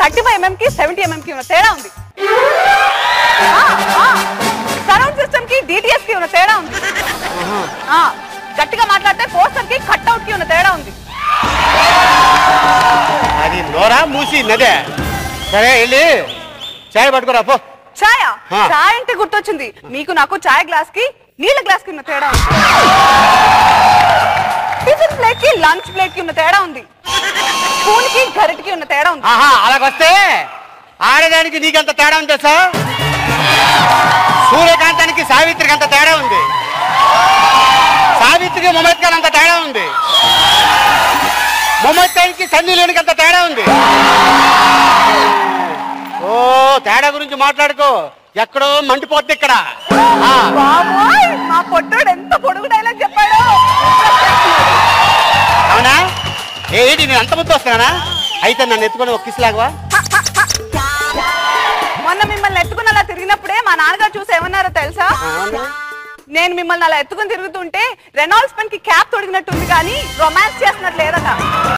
35mm కి 70mm కి ఉన్న తేడా ఉంది. సరౌండ్ సిస్టమ్ కి DTS కి ఉన్న తేడా ఉంది. గట్టిగా మాట్లాడితే పోస్టర్ కి కట్అవుట్ కి ఉన్న తేడా ఉంది. అది నోరా మూసి నదే. సరే వెళ్ళి చాయ్ పట్టుకురా పో. చాయ్ అంటే గుర్తొచ్చింది, మీకు నాకు చాయ్ గ్లాస్ కి నీళ్ళ గ్లాస్ కి ఉన్న తేడా ఉంది. టిఫిన్ ప్లేట్ కి లంచ్ ప్లేట్ కి ఉన్న తేడా ఉంది. స్పూన్ కి గరిటకి ఉన్న తేడా ఉంది. అలాగొస్తే ఆడదానికి నీకంత తేడా ఉంది తెలుసా? సూర్యకాంతానికి సావిత్రికి అంత తేడా ఉంది. సావిత్రికి మొహమ్మద్ ఖాన్ అంత తేడా ఉంది. మొహమ్మద్ ఖాన్ కి సన్నీ లియోనికి అంత తేడా ఉంది. ఓ తేడా గురించి మాట్లాడుకో, ఎక్కడో మండిపోద్ది ఇక్కడ. మా పొట్టోడు ఎంత పొడుగు డైలాగ్ చెప్పాడు. అవునా? ఏంటి నేను అంత ముద్దు వస్తానా? అయితే నన్ను ఎత్తుకొని ఒక కిస్ లాగవా? మొన్న మిమ్మల్ని ఎత్తుకుని అలా తిరిగినప్పుడే మా నాన్నగారు చూసి ఏమన్నారో తెలుసా? నేను మిమ్మల్ని అలా ఎత్తుకుని తిరుగుతుంటే రెనాల్డ్స్ పెన్ కి క్యాప్ తొడిగినట్టుంది కానీ రొమాన్స్ చేస్తున్నట్టు లేదట.